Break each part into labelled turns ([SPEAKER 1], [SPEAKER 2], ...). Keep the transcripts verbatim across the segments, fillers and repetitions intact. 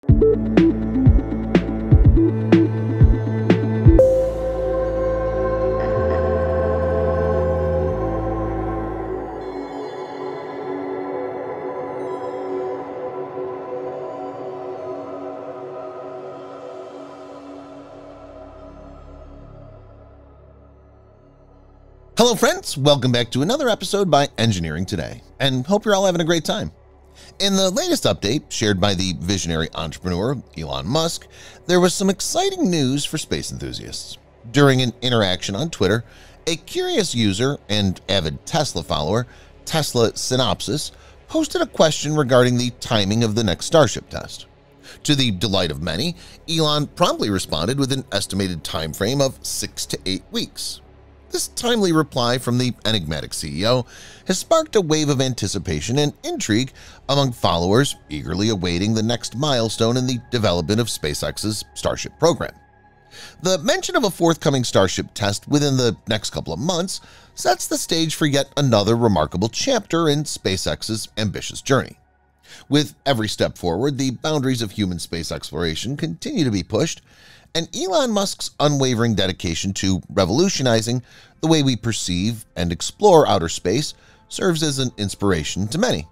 [SPEAKER 1] Hello friends, welcome back to another episode by Engineering Today, and hope you're all having a great time. In the latest update shared by the visionary entrepreneur Elon Musk, there was some exciting news for space enthusiasts. During an interaction on Twitter, a curious user and avid Tesla follower, Tesla Synopsis, posted a question regarding the timing of the next Starship test. To the delight of many, Elon promptly responded with an estimated time frame of six to eight weeks. This timely reply from the enigmatic C E O has sparked a wave of anticipation and intrigue among followers eagerly awaiting the next milestone in the development of SpaceX's Starship program. The mention of a forthcoming Starship test within the next couple of months sets the stage for yet another remarkable chapter in SpaceX's ambitious journey. With every step forward, the boundaries of human space exploration continue to be pushed, and Elon Musk's unwavering dedication to revolutionizing the way we perceive and explore outer space serves as an inspiration to many.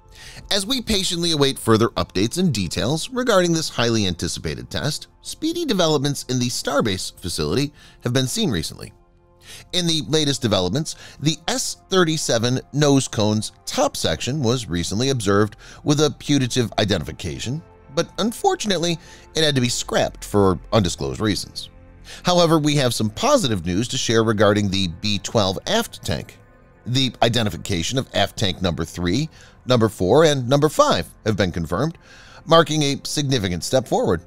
[SPEAKER 1] As we patiently await further updates and details regarding this highly anticipated test, speedy developments in the Starbase facility have been seen recently. In the latest developments, the S thirty-seven nose cone's top section was recently observed with a putative identification, but unfortunately, it had to be scrapped for undisclosed reasons. However, we have some positive news to share regarding the B twelve aft tank. The identification of aft tank number three, number four, and number five have been confirmed, marking a significant step forward.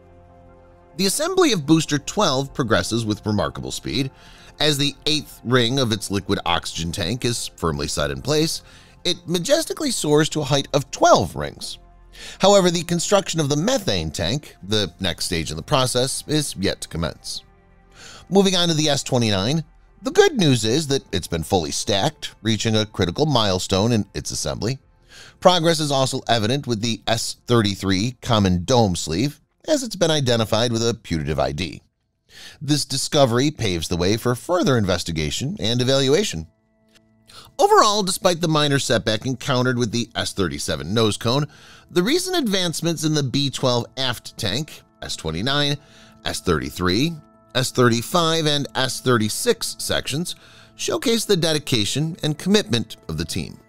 [SPEAKER 1] The assembly of booster twelve progresses with remarkable speed. As the eighth ring of its liquid oxygen tank is firmly set in place, it majestically soars to a height of twelve rings. However, the construction of the methane tank, the next stage in the process, is yet to commence. Moving on to the S twenty-nine, the good news is that it's been fully stacked, reaching a critical milestone in its assembly. Progress is also evident with the S thirty-three common dome sleeve, as it's been identified with a putative I D. This discovery paves the way for further investigation and evaluation. Overall, despite the minor setback encountered with the S thirty-seven nose cone, the recent advancements in the B twelve aft tank, S twenty-nine, S thirty-three, S thirty-five, and S thirty-six sections showcase the dedication and commitment of the team.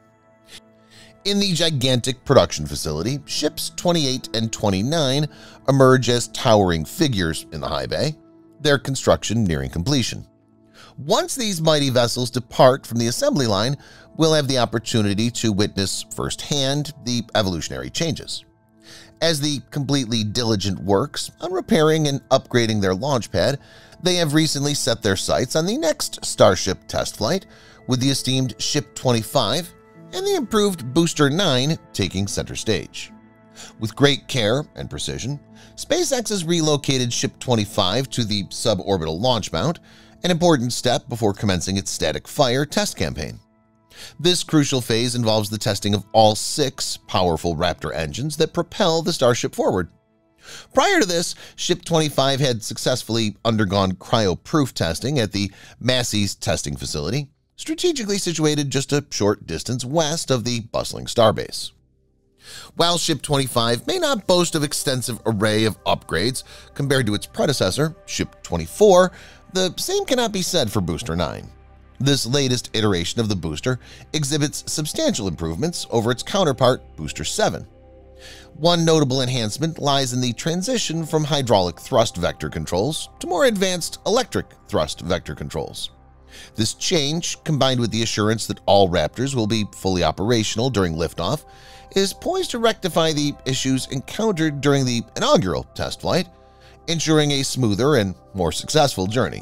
[SPEAKER 1] In the gigantic production facility, ships twenty-eight and twenty-nine emerge as towering figures in the high bay, their construction nearing completion. Once these mighty vessels depart from the assembly line, we'll have the opportunity to witness firsthand the evolutionary changes. As the completely diligent works on repairing and upgrading their launch pad, they have recently set their sights on the next Starship test flight, with the esteemed Ship twenty-five and the improved Booster nine taking center stage. With great care and precision, SpaceX has relocated Ship twenty-five to the suborbital launch mount, an important step before commencing its static fire test campaign. This crucial phase involves the testing of all six powerful Raptor engines that propel the Starship forward. Prior to this, Ship twenty-five had successfully undergone cryo-proof testing at the Massey's testing facility, strategically situated just a short distance west of the bustling Starbase. While Ship twenty-five may not boast of extensive array of upgrades compared to its predecessor, Ship twenty-four, the same cannot be said for Booster nine. This latest iteration of the booster exhibits substantial improvements over its counterpart, Booster seven. One notable enhancement lies in the transition from hydraulic thrust vector controls to more advanced electric thrust vector controls. This change, combined with the assurance that all Raptors will be fully operational during liftoff, is poised to rectify the issues encountered during the inaugural test flight, ensuring a smoother and more successful journey.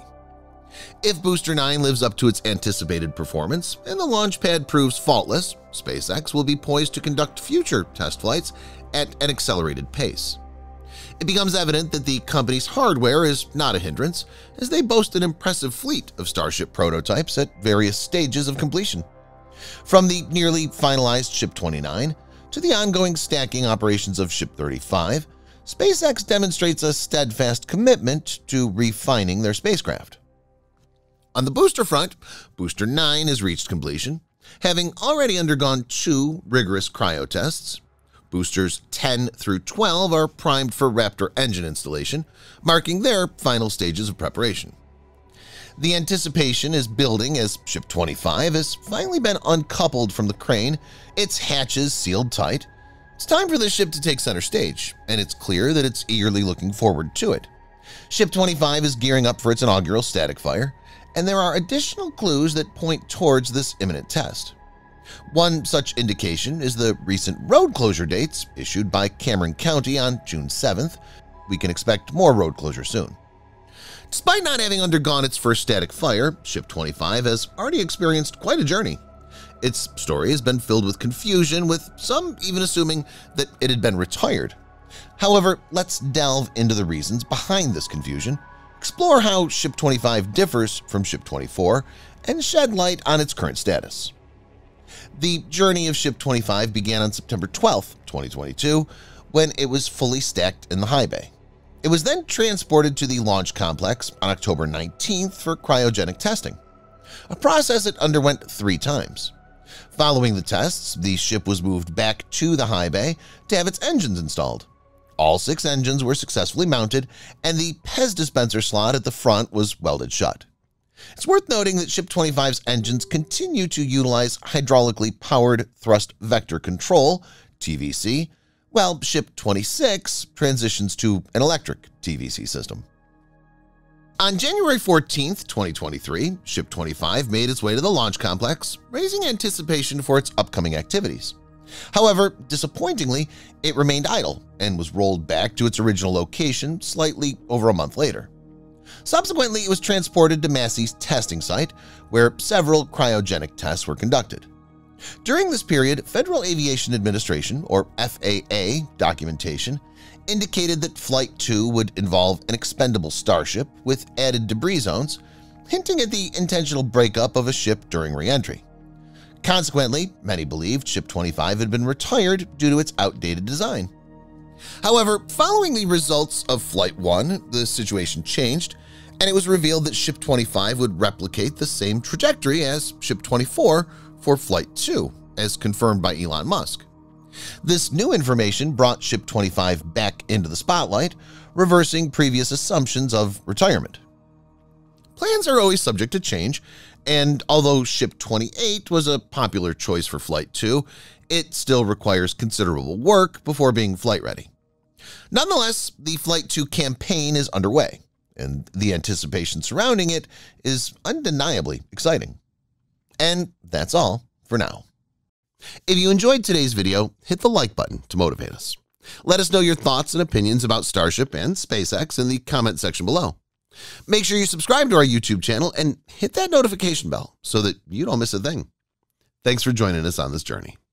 [SPEAKER 1] If Booster nine lives up to its anticipated performance and the launch pad proves faultless, SpaceX will be poised to conduct future test flights at an accelerated pace. It becomes evident that the company's hardware is not a hindrance, as they boast an impressive fleet of Starship prototypes at various stages of completion. From the nearly finalized Ship twenty-nine to the ongoing stacking operations of Ship thirty-five, SpaceX demonstrates a steadfast commitment to refining their spacecraft. On the booster front, Booster nine has reached completion, having already undergone two rigorous cryo tests. Boosters ten through twelve are primed for Raptor engine installation, marking their final stages of preparation. The anticipation is building as Ship twenty-five has finally been uncoupled from the crane, its hatches sealed tight. It's time for this ship to take center stage, and it's clear that it's eagerly looking forward to it. Ship twenty-five is gearing up for its inaugural static fire, and there are additional clues that point towards this imminent test. One such indication is the recent road closure dates issued by Cameron County on June seventh. We can expect more road closure soon. Despite not having undergone its first static fire, Ship twenty-five has already experienced quite a journey. Its story has been filled with confusion, with some even assuming that it had been retired. However, let's delve into the reasons behind this confusion, explore how Ship twenty-five differs from Ship twenty-four, and shed light on its current status. The journey of Ship twenty-five began on September twelfth, twenty twenty-two, when it was fully stacked in the high bay. It was then transported to the launch complex on October nineteenth for cryogenic testing, a process it underwent three times. Following the tests, the ship was moved back to the high bay to have its engines installed. All six engines were successfully mounted, and the P E S dispenser slot at the front was welded shut. It's worth noting that Ship twenty-five's engines continue to utilize hydraulically powered thrust vector control, T V C, while Ship twenty-six transitions to an electric T V C system. On January fourteenth, twenty twenty-three, Ship twenty-five made its way to the launch complex, raising anticipation for its upcoming activities. However, disappointingly, it remained idle and was rolled back to its original location slightly over a month later. Subsequently, it was transported to Massey's testing site, where several cryogenic tests were conducted. During this period, Federal Aviation Administration, or F A A, documentation indicated that Flight two would involve an expendable Starship with added debris zones, hinting at the intentional breakup of a ship during re-entry. Consequently, many believed Ship twenty-five had been retired due to its outdated design. However, following the results of Flight one, the situation changed, and it was revealed that Ship twenty-five would replicate the same trajectory as Ship twenty-four for Flight two, as confirmed by Elon Musk. This new information brought Ship twenty-five back into the spotlight, reversing previous assumptions of retirement. Plans are always subject to change, and although Ship twenty-eight was a popular choice for Flight two, it still requires considerable work before being flight ready. Nonetheless, the Flight two campaign is underway, and the anticipation surrounding it is undeniably exciting. And that's all for now. If you enjoyed today's video, hit the like button to motivate us. Let us know your thoughts and opinions about Starship and SpaceX in the comment section below. Make sure you subscribe to our YouTube channel and hit that notification bell so that you don't miss a thing. Thanks for joining us on this journey.